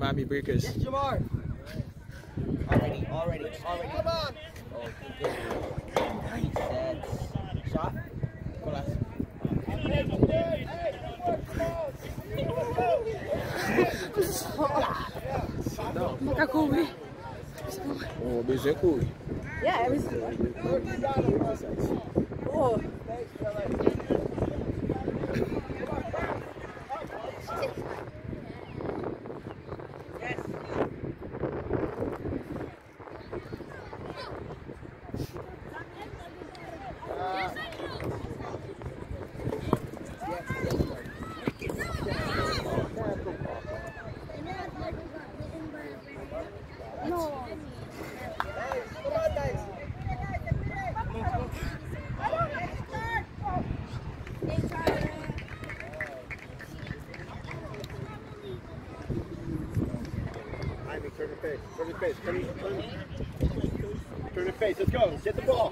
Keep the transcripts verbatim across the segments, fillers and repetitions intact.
Miami Breakers. Yes, Jamar. Already, already, already. Come on. Oh, good. Three sets. Shot. Go last. Maka Kobe. Oh, busy cool. Yeah, everything. Oh. Turn the face, turn the face, turn the face. Turn the face, let's go, get the ball.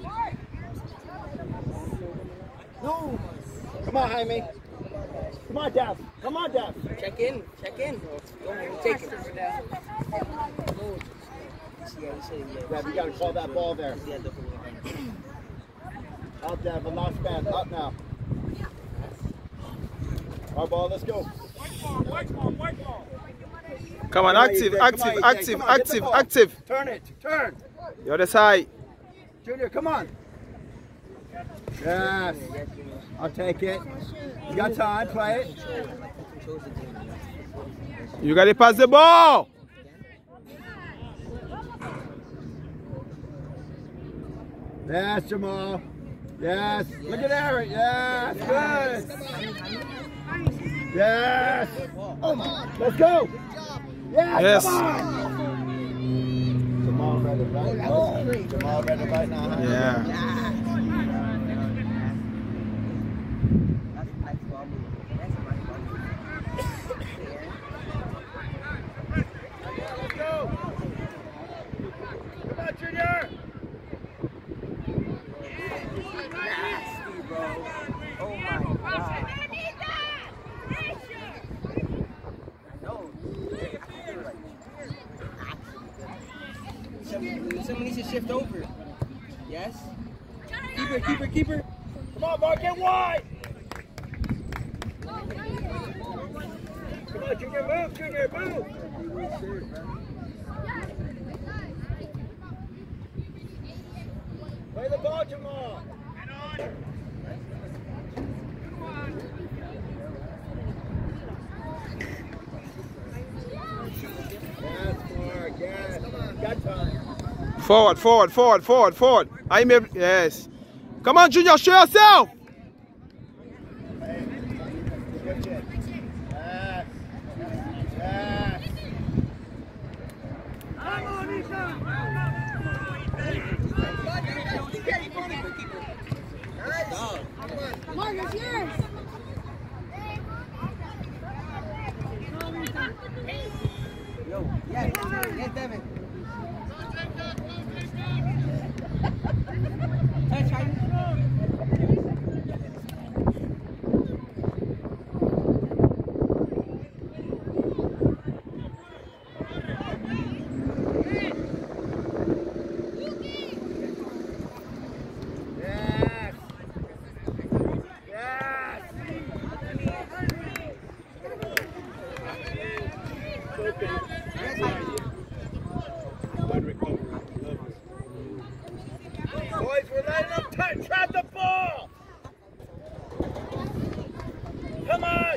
No. Come on, Jaime. Come on, Dav. Come on, Dav. Check in, check in. Don't take it. Dav, you gotta call that ball there. Up, Dav, a lost man. Up now. Our ball, let's go. White ball, white ball, white ball. Come on, active, active, active, active, active. Turn it, turn. The other side. Junior, come on. Yes. I'll take it. You got time, play it. You gotta pass the ball. Yes, Jamal. Yes. Look at Eric. Yes. Good. Yes. Oh my. Let's go. Yes. Yes. Come on. Jamal read it right. Jamal read it right now. Huh? Yeah. Let's go. Come on, Junior. Nasty, bro. Oh my God. Someone needs to shift over. Yes? Keeper, keeper, keeper. Come on, Mark, get wide. Come on, Junior, move, Junior, move. Play the ball, Jamal. Yes, Mark, yes. Got time. Forward, forward, forward, forward, forward. I may, yes. Come on, Junior, show yourself. Yes. Yes. Come on, Isha. Mark, it's yours. Yo, yes, yes, Devin. Touch, Jaime. Boys, we're letting them t- trap the ball. Come on.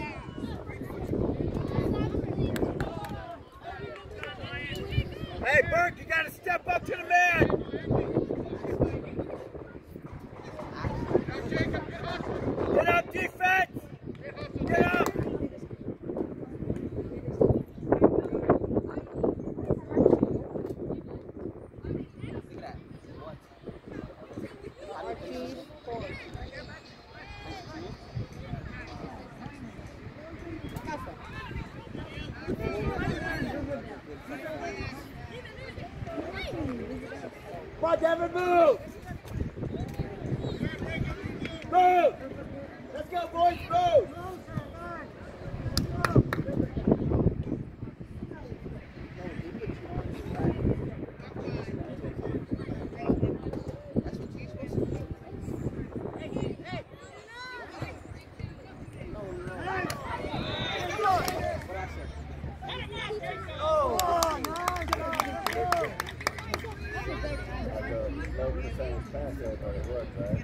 Hey, Burke, you got to step up to the man. Get up, defense. Get up. Come on, Devin, move! Move! Let's go, boys, move! said, but it worked, right?